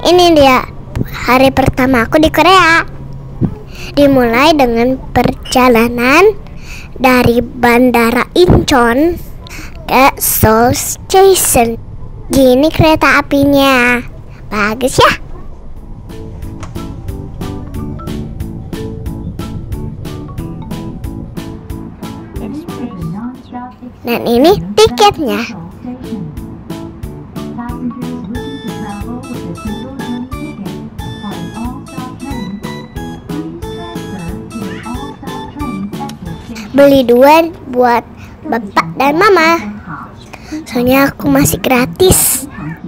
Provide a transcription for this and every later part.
Ini dia hari pertama aku di Korea. Dimulai dengan perjalanan dari Bandara Incheon ke Seoul Station. Gini kereta apinya. Bagus ya? Dan ini tiketnya. Beli dua buat bapak dan mama. Soalnya aku masih gratis.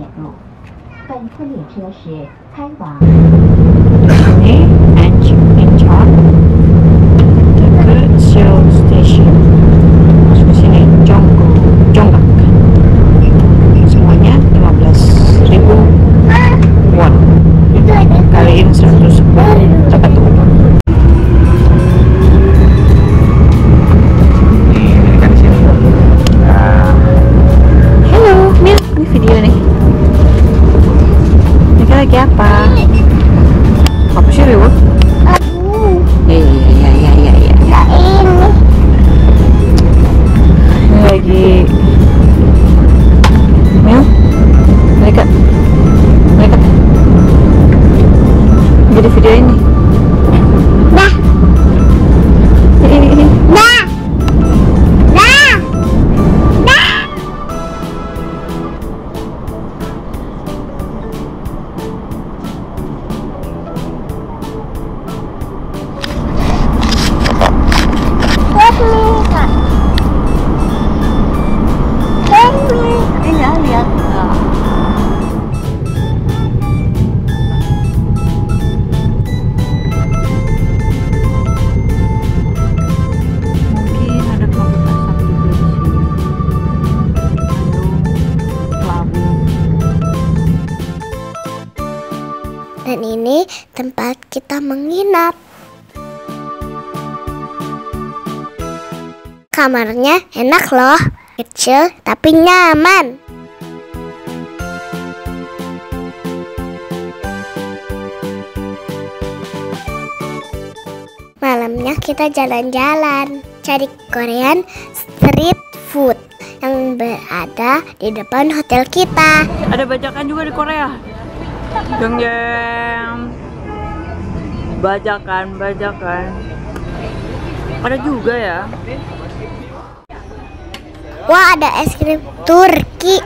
Ini Incheon ke Seoul Station. Masuk ke sini Jonggak. Semuanya 15.000 won. Kaliin 110. Cepat tuh. Lagi apa? Apa sih Rewo? Iya. Ini lagi Mil, mereka jadi video ini. Dah. Dan ini tempat kita menginap. Kamarnya enak loh, kecil tapi nyaman. Malamnya kita jalan-jalan, cari Korean street food yang berada di depan hotel kita. Ada bajakan juga di Korea. Jeng. Bajakan. Ada juga ya. Wah, ada es krim Turki.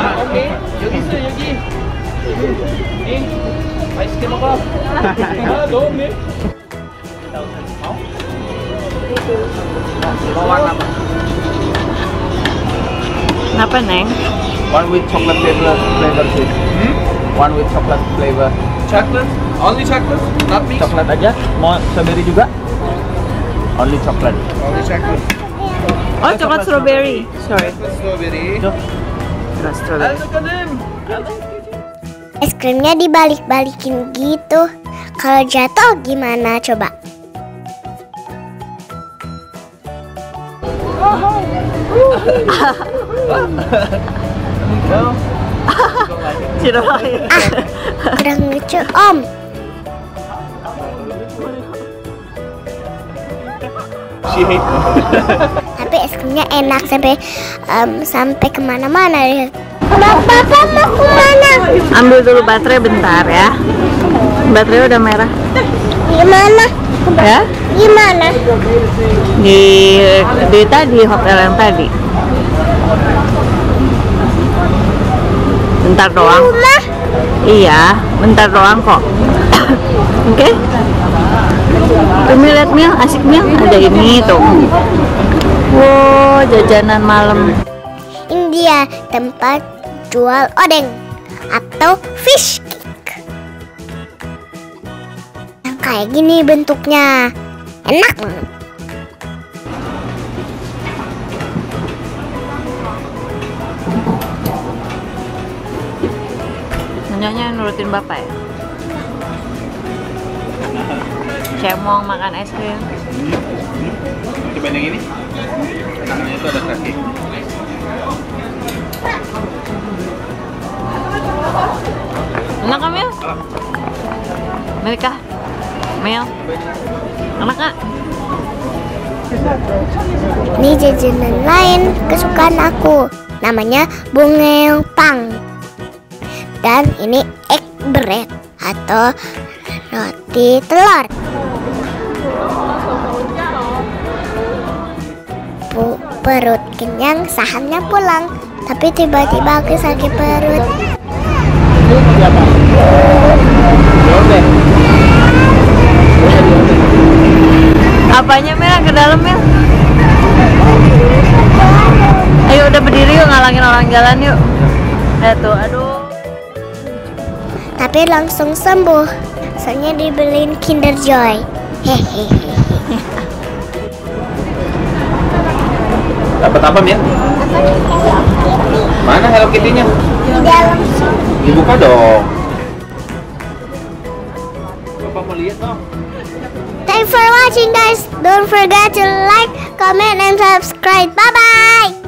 Kenapa, Neng? One with chocolate flavor sweet. One with chocolate flavor. Chocolate? Only chocolate? Not mixed? Coklat aja. Mau strawberry juga? Only chocolate. Only chocolate. Oh, coklat strawberry. Sorry. Chocolate strawberry. Coklat strawberry. Look at him. Es krimnya dibalik-balikin gitu. Kalau jatuh gimana coba? Kurang lucu Om. Tapi es krimnya enak sampai kemana-mana deh. Bapak mau kemana? Ambil dulu baterai bentar ya. Baterai udah merah. Gimana? Ya? Gimana? Di tadi hotel yang tadi. Bentar doang. Rumah? Iya, bentar doang kok. Oke? Tuh lihat Mil, asik Mil. Ada ini tuh. Wow, jajanan malam. Ini dia tempat jual odeng atau fish cake. Yang kayak gini bentuknya. Enak banget. Nyonya nurutin bapak ya? Cemong makan es krim. Cobain yang ini. Tangannya itu ada kaki. Enak kan Mil? Melika, Mel, enak gak? Ini jajanan lain kesukaan aku. Namanya Bungeong Pang. Dan ini egg bread atau roti telur. Perut kenyang, sahamnya pulang. Tapi tiba-tiba aku sakit perut. Apanya Mel ke dalam Mel? Ayo udah berdiri yuk, ngalangin orang jalan yuk. Tuh, aduh. Tapi langsung sembuh. Soalnya dibeliin Kinder Joy. Hehehe. Dapat apa, Mir? Mana Hello Kitty-nya? Di dalam. Dibuka dong. Bapak mau lihat dong. Thanks for watching guys. Don't forget to like, comment, and subscribe. Bye-bye.